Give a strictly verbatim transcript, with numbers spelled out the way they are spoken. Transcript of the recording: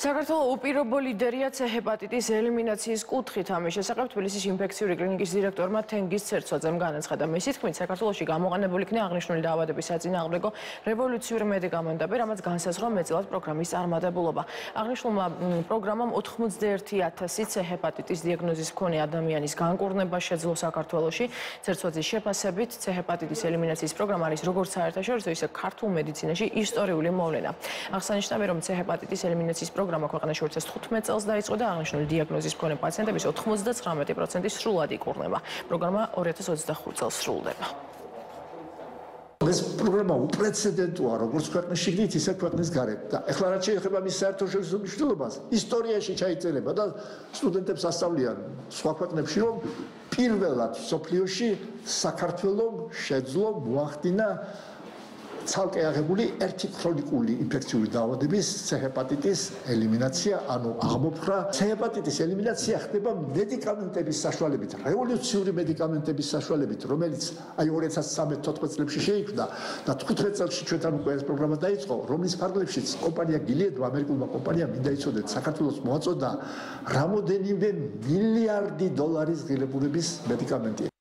საქართველოს უპირობო ლიდერია C ჰეპატიტის ელიმინაციის კუთხით. ამის შესახებ თბილისის ინფექციური კლინიკის დირექტორმა თენგიზ ცერცვაძემ განაცხადა. მისი თქმით, საქართველოში გამოყენებული იქნა აღნიშნული დაავადების საწინააღმდეგო რევოლუციური მედიკამენტები, რამაც განსაზღვრა მეტწილად პროგრამის წარმატებულობა. აღნიშნულმა პროგრამამ ოცდაერთი ათასი C ჰეპატიტის დიაგნოზის მქონე ადამიანის განკურნება შეძლო საქართველოში. ცერცვაძის შეფასებით, C ჰეპატიტის ელიმინაციის პროგრამა არის როგორც საერთაშორისო, ისე ქართულ მედიცინაში ისტორიული მოვლენა. აღსანიშნავია, რომ C ჰეპატიტის ელიმინაციის პროგრამა ქვეყანაში ორ წელს თხუთმეტ წელს დაიწყო და აღნიშნული დიაგნოზის მქონე პაციენტების ოცდაათი პროცენტი სრულად ikურნება. პროგრამა ორი ათას ოცდახუთ წელს სრულდება. ეს პროგრამა უპრეცედენტოა როგორც ქვეყნის შიგნით, ისე ქვეყნის გარეთ. და ეხლა რაც შეეხება მის საერთაშორისო მნიშვნელობას, ისტორიაში ჩაიწერება და სტუდენტებს ასწავლიან სხვა ქვეყნებში, რომ პირველად სოფლიოში საქართველომ შეძლო მოახდინა ცალკე აღებული ერთი ქრონიკული ინფექციური დაავადების C ჰეპატიტის ელიმინაცია, ანუ აღმოფხვრა. C ჰეპატიტის ელიმინაცია ხდება მედიკამენტების საშუალებით, რევოლუციური მედიკამენტების საშუალებით, რომელიც აი ორი ათას ცხრამეტ თოთხმეტ წლებში შეიქმნა და თხუთმეტ წელს ჩვენთან უკვე ეს პროგრამა დაიწყო, რომლის ფარგლებშიც კომპანია გილიედმა, ამერიკულმა კომპანიამ მინდა იცოდეთ, საქართველოს მოაწოდა რამოდენიმე მილიარდი დოლარის ღირებულების მედიკამენტი.